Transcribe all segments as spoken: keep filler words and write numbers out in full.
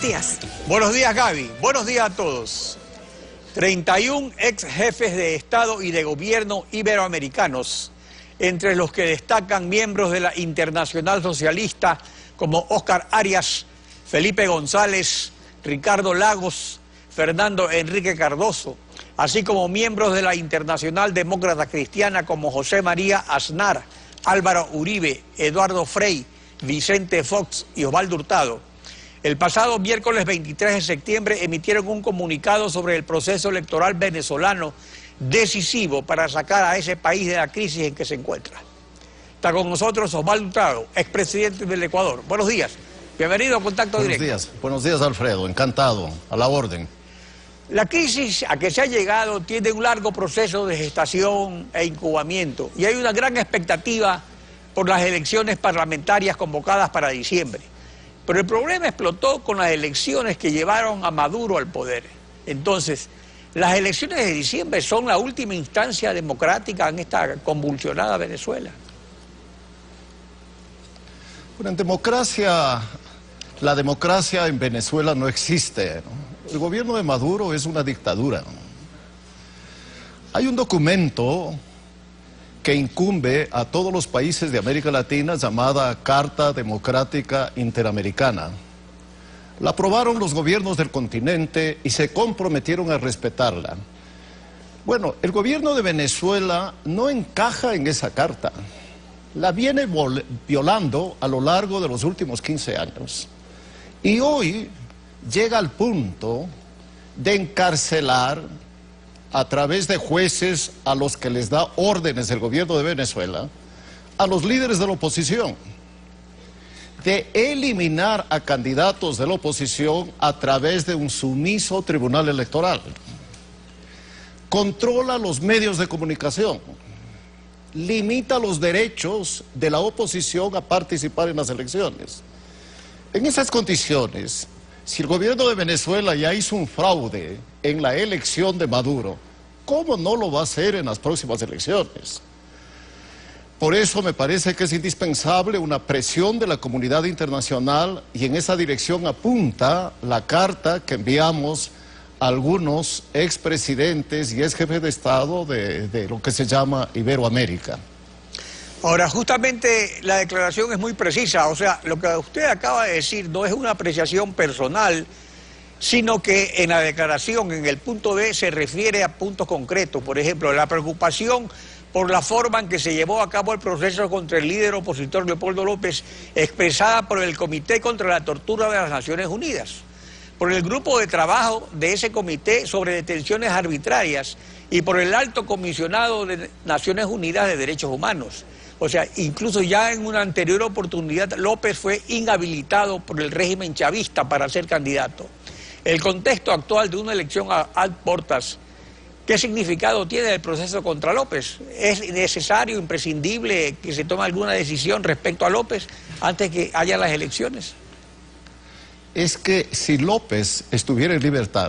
días. Buenos días, Gaby. Buenos días a todos. treinta y un ex jefes de Estado y de gobierno iberoamericanos, entre los que destacan miembros de la Internacional Socialista como Óscar Arias, Felipe González, Ricardo Lagos, Fernando Enrique Cardoso, así como miembros de la Internacional Demócrata Cristiana como José María Aznar, Álvaro Uribe, Eduardo Frei, Vicente Fox y Osvaldo Hurtado. El pasado miércoles veintitrés de septiembre emitieron un comunicado sobre el proceso electoral venezolano decisivo para sacar a ese país de la crisis en que se encuentra. Está con nosotros Osvaldo Hurtado, expresidente del Ecuador. Buenos días. Bienvenido a Contacto Buenos Directo. Buenos días. Buenos días, Alfredo. Encantado. A la orden. La crisis a que se ha llegado tiene un largo proceso de gestación e incubamiento y hay una gran expectativa por las elecciones parlamentarias convocadas para diciembre. Pero el problema explotó con las elecciones que llevaron a Maduro al poder. Entonces, las elecciones de diciembre son la última instancia democrática en esta convulsionada Venezuela. Bueno, en democracia, la democracia en Venezuela no existe, ¿no? El gobierno de Maduro es una dictadura. Hay un documento que incumbe a todos los países de América Latina llamada Carta Democrática Interamericana. La aprobaron los gobiernos del continente y se comprometieron a respetarla. Bueno, el gobierno de Venezuela no encaja en esa carta. La viene violando a lo largo de los últimos quince años. Y hoy llega al punto de encarcelar a través de jueces a los que les da órdenes el gobierno de Venezuela, a los líderes de la oposición, de eliminar a candidatos de la oposición a través de un sumiso tribunal electoral. Controla los medios de comunicación, limita los derechos de la oposición a participar en las elecciones. En esas condiciones, si el gobierno de Venezuela ya hizo un fraude en la elección de Maduro, ¿cómo no lo va a hacer en las próximas elecciones? Por eso me parece que es indispensable una presión de la comunidad internacional y en esa dirección apunta la carta que enviamos a algunos expresidentes y ex jefes de Estado de, de lo que se llama Iberoamérica. Ahora, justamente la declaración es muy precisa, o sea, lo que usted acaba de decir no es una apreciación personal, sino que en la declaración, en el punto B, se refiere a puntos concretos. Por ejemplo, la preocupación por la forma en que se llevó a cabo el proceso contra el líder opositor Leopoldo López, expresada por el Comité contra la Tortura de las Naciones Unidas, por el grupo de trabajo de ese comité sobre detenciones arbitrarias y por el alto comisionado de Naciones Unidas de Derechos Humanos. O sea, incluso ya en una anterior oportunidad López fue inhabilitado por el régimen chavista para ser candidato. El contexto actual de una elección a ad portas, ¿qué significado tiene el proceso contra López? ¿Es necesario, imprescindible que se tome alguna decisión respecto a López antes que haya las elecciones? Es que si López estuviera en libertad,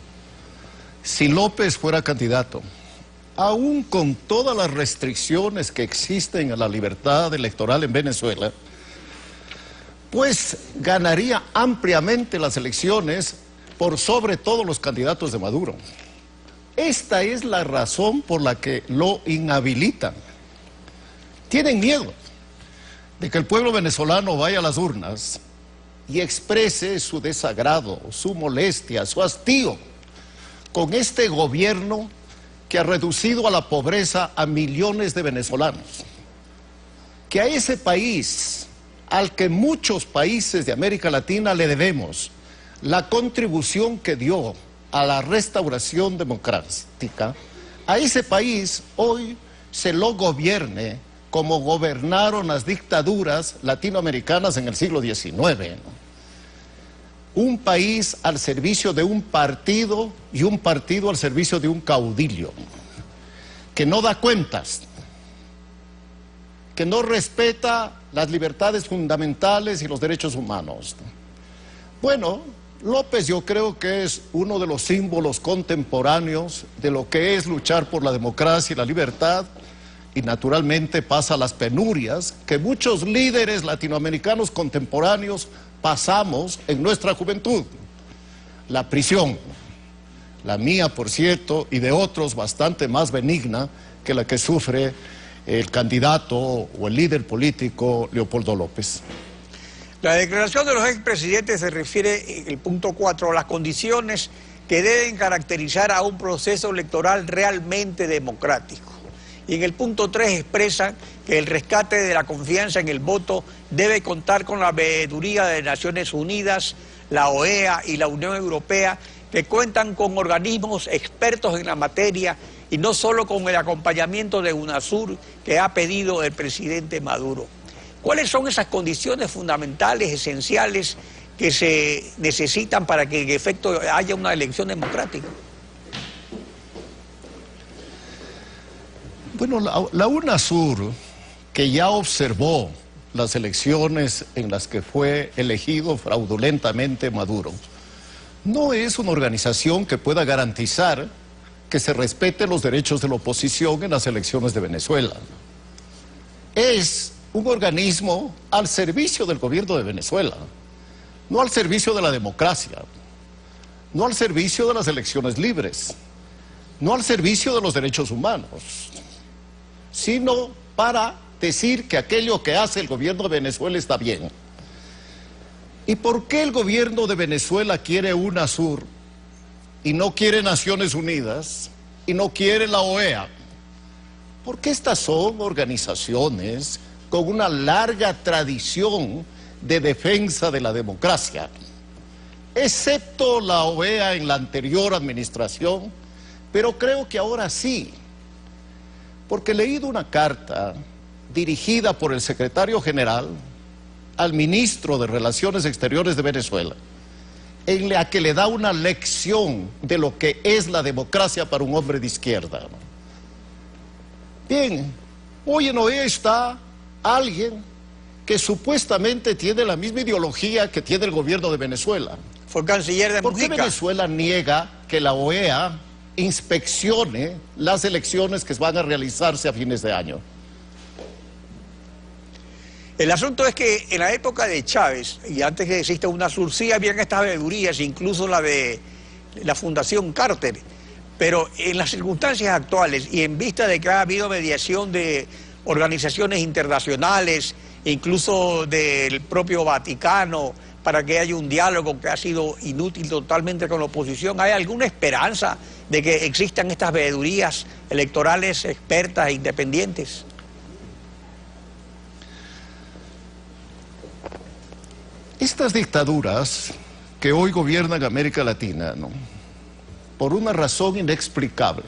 si López fuera candidato, aún con todas las restricciones que existen a la libertad electoral en Venezuela, pues ganaría ampliamente las elecciones por sobre todos los candidatos de Maduro. Esta es la razón por la que lo inhabilitan. Tienen miedo de que el pueblo venezolano vaya a las urnas y exprese su desagrado, su molestia, su hastío con este gobierno que ha reducido a la pobreza a millones de venezolanos. Que a ese país, al que muchos países de América Latina le debemos la contribución que dio a la restauración democrática, a ese país hoy se lo gobierne como gobernaron las dictaduras latinoamericanas en el siglo diecinueve, ¿no? Un país al servicio de un partido y un partido al servicio de un caudillo, que no da cuentas, que no respeta las libertades fundamentales y los derechos humanos. Bueno, López yo creo que es uno de los símbolos contemporáneos de lo que es luchar por la democracia y la libertad, y naturalmente pasa las penurias que muchos líderes latinoamericanos contemporáneos pasamos en nuestra juventud. la prisión. La mía, por cierto, y de otros bastante más benigna que la que sufre el candidato o el líder político Leopoldo López. La declaración de los expresidentes se refiere, en el punto cuatro, a las condiciones que deben caracterizar a un proceso electoral realmente democrático. Y en el punto tres expresan que el rescate de la confianza en el voto debe contar con la veeduría de Naciones Unidas, la O E A y la Unión Europea, que cuentan con organismos expertos en la materia y no solo con el acompañamiento de UNASUR que ha pedido el presidente Maduro. ¿Cuáles son esas condiciones fundamentales, esenciales, que se necesitan para que en efecto haya una elección democrática? Bueno, la, la UNASUR, que ya observó las elecciones en las que fue elegido fraudulentamente Maduro, no es una organización que pueda garantizar que se respeten los derechos de la oposición en las elecciones de Venezuela. Es un organismo al servicio del gobierno de Venezuela, no al servicio de la democracia, no al servicio de las elecciones libres, no al servicio de los derechos humanos, sino para decir que aquello que hace el gobierno de Venezuela está bien. ¿Y por qué el gobierno de Venezuela quiere UNASUR y no quiere Naciones Unidas y no quiere la O E A? Porque estas son organizaciones con una larga tradición de defensa de la democracia, excepto la O E A en la anterior administración, pero creo que ahora sí, porque he leído una carta dirigida por el secretario general al ministro de Relaciones Exteriores de Venezuela, en la que le da una lección de lo que es la democracia para un hombre de izquierda. Bien, hoy en O E A está alguien que supuestamente tiene la misma ideología que tiene el gobierno de Venezuela. Fue canciller de ¿Por qué Mujica? Venezuela niega que la O E A inspeccione las elecciones que van a realizarse a fines de año? El asunto es que en la época de Chávez, y antes que exista UNASUR, sí habían estas veedurías, incluso la de la Fundación Carter, pero en las circunstancias actuales y en vista de que ha habido mediación de organizaciones internacionales, incluso del propio Vaticano, para que haya un diálogo que ha sido inútil totalmente con la oposición, ¿hay alguna esperanza de que existan estas veedurías electorales expertas e independientes? Estas dictaduras que hoy gobiernan América Latina, ¿no?, por una razón inexplicable,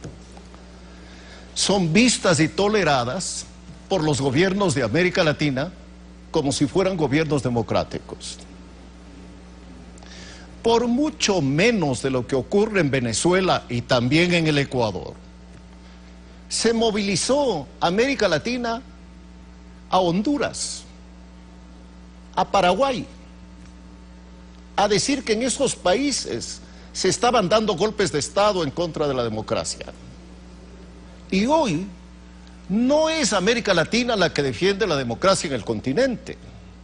son vistas y toleradas por los gobiernos de América Latina como si fueran gobiernos democráticos. Por mucho menos de lo que ocurre en Venezuela y también en el Ecuador, se movilizó América Latina a Honduras, a Paraguay, a decir que en esos países se estaban dando golpes de Estado en contra de la democracia. Y hoy no es América Latina la que defiende la democracia en el continente.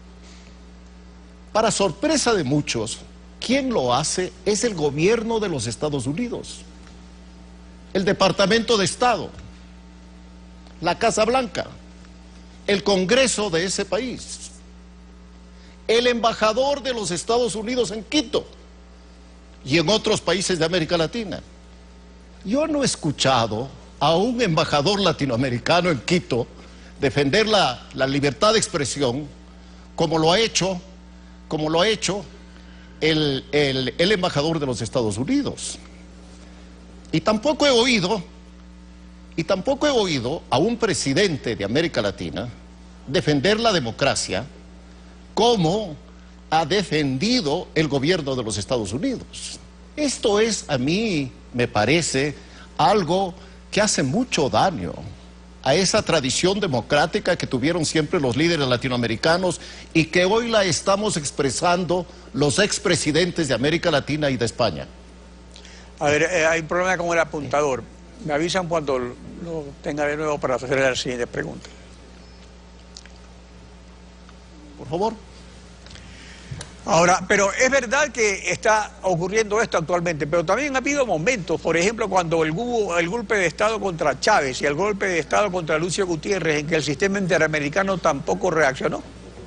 Para sorpresa de muchos, quien lo hace es el gobierno de los Estados Unidos, el Departamento de Estado, la Casa Blanca, el Congreso de ese país, el embajador de los Estados Unidos en Quito y en otros países de América Latina. Yo no he escuchado a un embajador latinoamericano en Quito defender la, la libertad de expresión como lo ha hecho, como lo ha hecho el, el, el embajador de los Estados Unidos. Y tampoco he oído, y tampoco he oído a un presidente de América Latina defender la democracia como ha defendido el gobierno de los Estados Unidos. Esto es, a mí me parece, algo que hace mucho daño a esa tradición democrática que tuvieron siempre los líderes latinoamericanos y que hoy la estamos expresando los expresidentes de América Latina y de España. A ver, eh, hay un problema con el apuntador. Me avisan cuando lo tenga de nuevo para hacer la siguiente pregunta. Por favor. Ahora, pero es verdad que está ocurriendo esto actualmente, pero también ha habido momentos, por ejemplo, cuando el, hubo el golpe de Estado contra Chávez y el golpe de Estado contra Lucio Gutiérrez, en que el sistema interamericano tampoco reaccionó.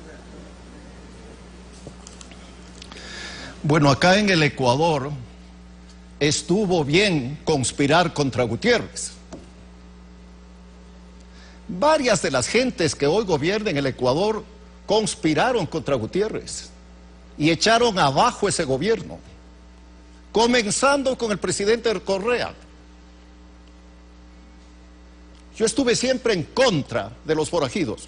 Bueno, acá en el Ecuador estuvo bien conspirar contra Gutiérrez. Varias de las gentes que hoy gobiernan en el Ecuador conspiraron contra Gutiérrez y echaron abajo ese gobierno, comenzando con el presidente Correa. Yo estuve siempre en contra de los forajidos.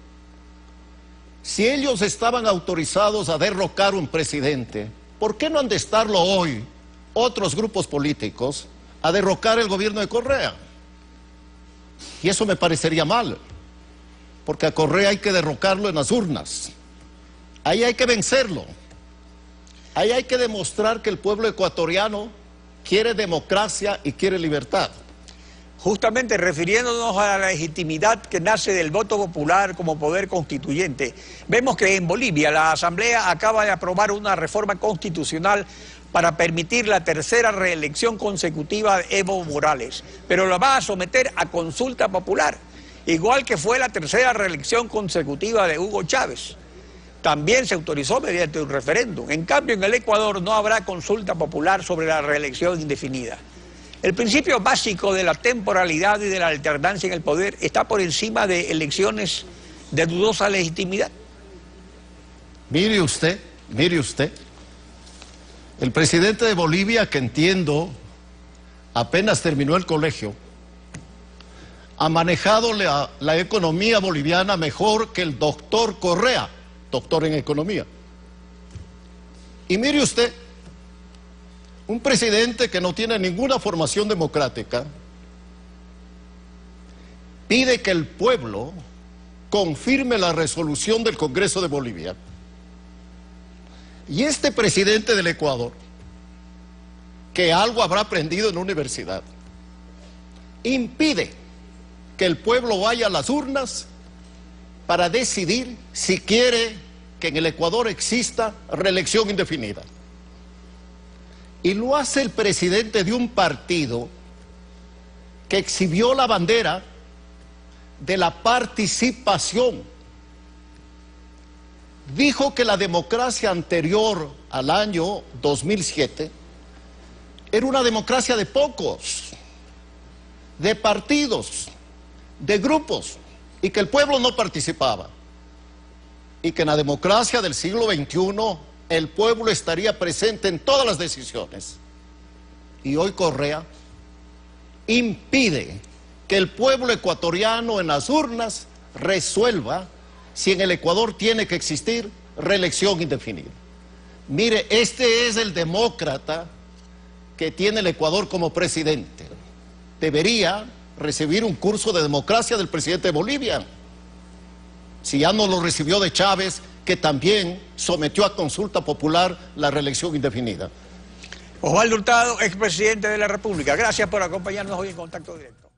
Si ellos estaban autorizados a derrocar un presidente, ¿por qué no han de estarlo hoy otros grupos políticos a derrocar el gobierno de Correa? Y eso me parecería mal, porque a Correa hay que derrocarlo en las urnas. Ahí hay que vencerlo. Ahí hay que demostrar que el pueblo ecuatoriano quiere democracia y quiere libertad. Justamente refiriéndonos a la legitimidad que nace del voto popular como poder constituyente, vemos que en Bolivia la Asamblea acaba de aprobar una reforma constitucional para permitir la tercera reelección consecutiva de Evo Morales, pero la va a someter a consulta popular, igual que fue la tercera reelección consecutiva de Hugo Chávez. También se autorizó mediante un referéndum. En cambio, en el Ecuador no habrá consulta popular sobre la reelección indefinida. El principio básico de la temporalidad y de la alternancia en el poder está por encima de elecciones de dudosa legitimidad. Mire usted, mire usted, el presidente de Bolivia, que entiendo apenas terminó el colegio, ha manejado la, la economía boliviana mejor que el doctor Correa, doctor en economía. Y mire usted, un presidente que no tiene ninguna formación democrática pide que el pueblo confirme la resolución del Congreso de Bolivia. Y este presidente del Ecuador, que algo habrá aprendido en la universidad, impide que el pueblo vaya a las urnas para decidir si quiere que en el Ecuador exista reelección indefinida. Y lo hace el presidente de un partido que exhibió la bandera de la participación. Dijo que la democracia anterior al año dos mil siete era una democracia de pocos, de partidos, de grupos, y que el pueblo no participaba, y que en la democracia del siglo veintiuno el pueblo estaría presente en todas las decisiones. Y hoy Correa impide que el pueblo ecuatoriano en las urnas resuelva si en el Ecuador tiene que existir reelección indefinida. Mire, este es el demócrata que tiene el Ecuador como presidente. Debería recibir un curso de democracia del presidente de Bolivia, si ya no lo recibió de Chávez, que también sometió a consulta popular la reelección indefinida. Osvaldo Hurtado, expresidente de la República, gracias por acompañarnos hoy en Contacto Directo.